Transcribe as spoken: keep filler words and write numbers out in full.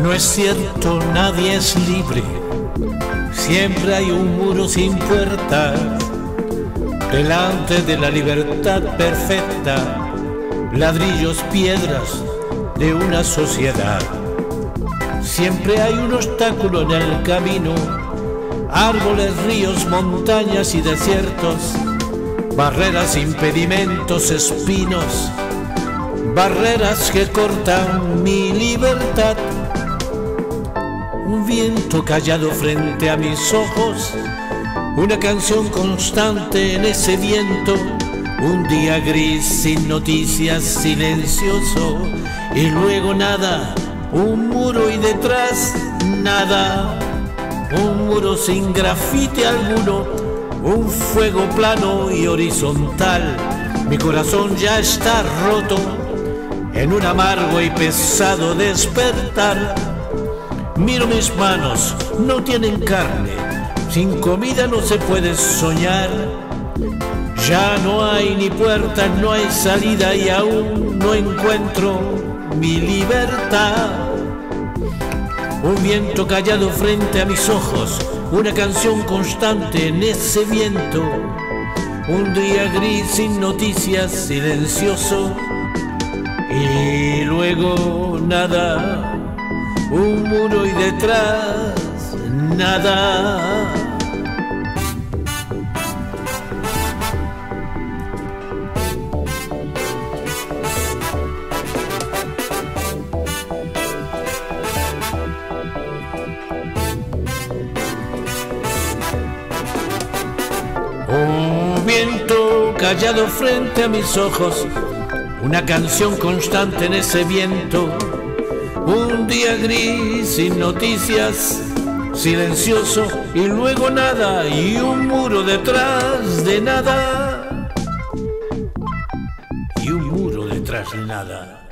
No es cierto, nadie es libre, siempre hay un muro sin puertas delante de la libertad perfecta, ladrillos, piedras de una sociedad. Siempre hay un obstáculo en el camino, árboles, ríos, montañas y desiertos, barreras, impedimentos, espinos, barreras que cortan mi libertad. Un viento callado frente a mis ojos, una canción constante en ese viento, un día gris sin noticias, silencioso, y luego nada, un muro y detrás nada, un muro sin grafite alguno, un fuego plano y horizontal. Mi corazón ya está roto en un amargo y pesado despertar. Miro mis manos, no tienen carne, sin comida no se puede soñar. Ya no hay ni puerta, no hay salida y aún no encuentro mi libertad. Un viento callado frente a mis ojos, una canción constante en ese viento. Un día gris sin noticias, silencioso, y luego nada, un muro y detrás nada. Un viento callado frente a mis ojos, una canción constante en ese viento. Un día gris sin noticias, silencioso y luego nada, y un muro detrás de nada, y un muro detrás de nada.